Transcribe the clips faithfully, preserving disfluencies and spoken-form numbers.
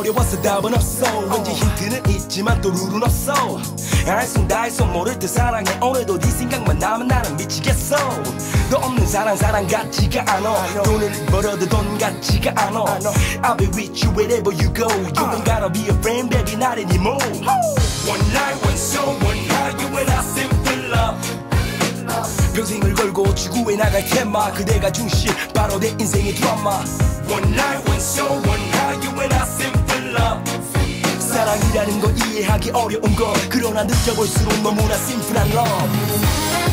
어려워서 답은 없어. 왠지 힌트는 있지만 또 룰은 없어. 알쏭달쏭 모를 듯 사랑해. 오늘도 네 생각만 나면 나는 미치겠어. 너 없는 사랑 사랑 같지가 않아. 돈을 벌어도 돈 같지가 않아. I'll be with you wherever you go. You ain't gotta be a friend baby not anymore. One night one show one night you and I simple love. 평생을 걸고 지구에 나갈 테마. 그대가 중심 바로 내 인생의 드라마. One night one show one night you and I simple love. 사랑이라는 건 이해하기 어려운 거. 그러나 느껴볼수록 너무나 심플한 love.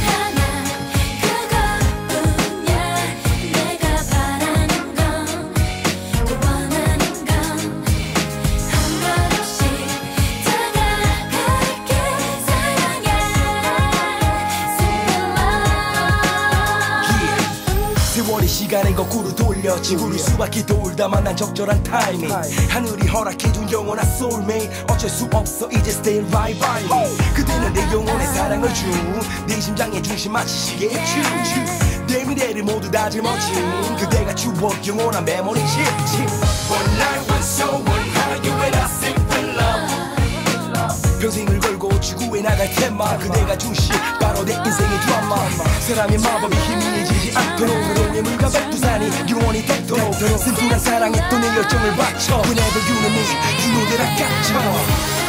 세월이 시간을 거꾸로 돌려 지구를 수바퀴 돌다 만난 적절한 타이밍. 하늘이 허락해준 영원한 soulmate. 어쩔 수 없어 이제 stay right by me. 그대는 내 영혼의 사랑을 준 내 심장의 중심 마치 시계의 춤. 내 미래를 모두 다 짊어진 그대가 추억 영원한 메모리 칩. One night one show one night you and I simple love. 평생을 걸고 지구에 나갈 테마. 그대가 중심 바로 내 인생의 드라마. 사랑의 마법이 희미해지지 않도록 그동의 물과 백두산이 영원히 닿도록 sim플한 사랑에 또 내 열정을 바쳐. Whenever you and me you know that I got you.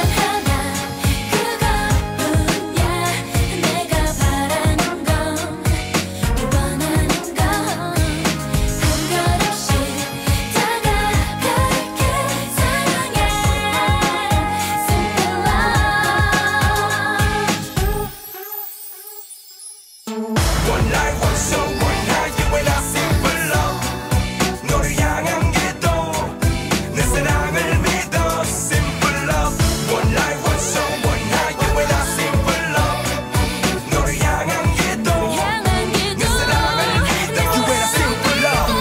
One night one show one night you and I simple love. 너를 향한 기도 내 사랑을 믿어 simple love. One night one show one night you and I simple love. 너를 향한 기도 내 사랑을 믿어 you and I simple love.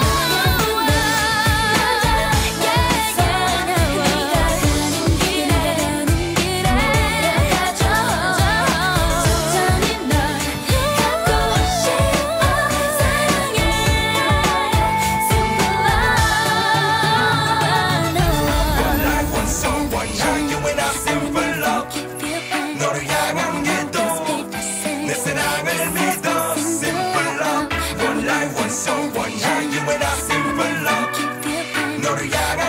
너를 향한 기도 내 사랑을 믿어 simple love. One night one show one night you and I simple love. 너를 향한